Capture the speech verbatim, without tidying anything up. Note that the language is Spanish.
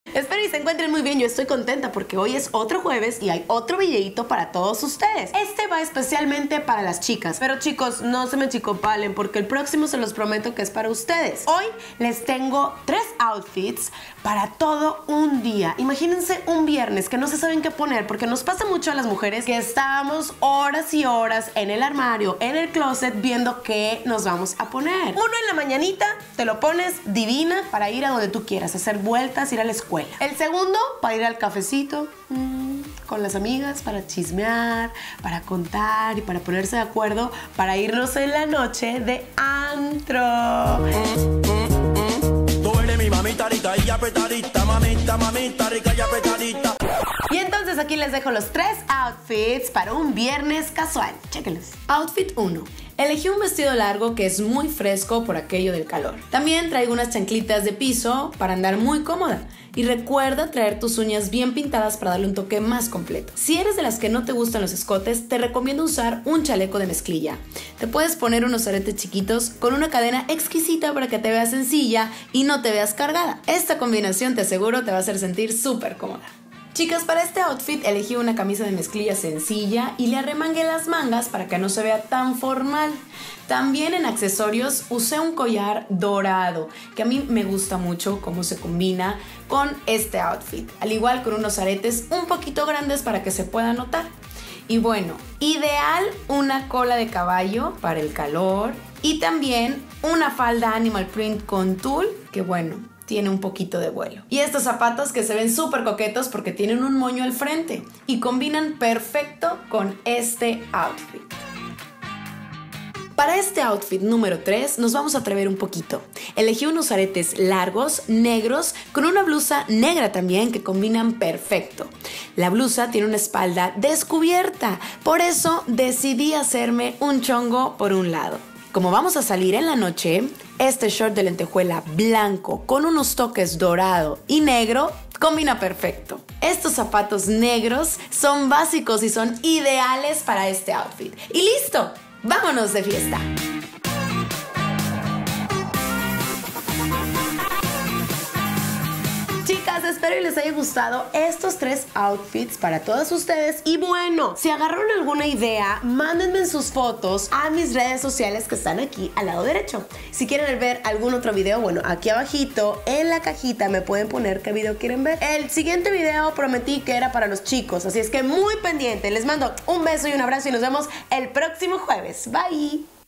Espero y se encuentren muy bien, yo estoy contenta porque hoy es otro jueves y hay otro videito para todos ustedes. Este va especialmente para las chicas, pero chicos, no se me chicopalen porque el próximo se los prometo que es para ustedes. Hoy les tengo tres outfits para todo un día. Imagínense un viernes que no se saben qué poner, porque nos pasa mucho a las mujeres que estamos horas y horas en el armario, en el closet, viendo qué nos vamos a poner. Uno en la mañanita, te lo pones divina para ir a donde tú quieras, hacer vueltas, ir a la escuela. El segundo, para ir al cafecito mmm, con las amigas, para chismear, para contar y para ponerse de acuerdo para irnos en la noche de antro. Tú eres mi mamita rica y apretadita, mamita, mamita rica y apretadita. Y entonces aquí les dejo los tres outfits para un viernes casual. Chéquenlos. Outfit uno. Elegí un vestido largo que es muy fresco por aquello del calor. También traigo unas chanclitas de piso para andar muy cómoda. Y recuerda traer tus uñas bien pintadas para darle un toque más completo. Si eres de las que no te gustan los escotes, te recomiendo usar un chaleco de mezclilla. Te puedes poner unos aretes chiquitos con una cadena exquisita para que te veas sencilla y no te veas cargada. Esta combinación te aseguro te va a hacer sentir súper cómoda. Chicas, para este outfit elegí una camisa de mezclilla sencilla y le arremangué las mangas para que no se vea tan formal. También en accesorios usé un collar dorado, que a mí me gusta mucho cómo se combina con este outfit, al igual con unos aretes un poquito grandes para que se pueda notar. Y bueno, ideal una cola de caballo para el calor y también una falda animal print con tul, que bueno, tiene un poquito de vuelo. Y estos zapatos que se ven súper coquetos porque tienen un moño al frente y combinan perfecto con este outfit. Para este outfit número tres nos vamos a atrever un poquito. Elegí unos aretes largos, negros, con una blusa negra también que combinan perfecto. La blusa tiene una espalda descubierta, por eso decidí hacerme un chongo por un lado. Como vamos a salir en la noche, este short de lentejuela blanco con unos toques dorado y negro combina perfecto. Estos zapatos negros son básicos y son ideales para este outfit. ¡Y listo! ¡Vámonos de fiesta! Chicas, espero y les haya gustado estos tres outfits para todas ustedes. Y bueno, si agarraron alguna idea, mándenme sus fotos a mis redes sociales que están aquí al lado derecho. Si quieren ver algún otro video, bueno, aquí abajito en la cajita me pueden poner qué video quieren ver. El siguiente video prometí que era para los chicos, así es que muy pendiente. Les mando un beso y un abrazo y nos vemos el próximo jueves. Bye.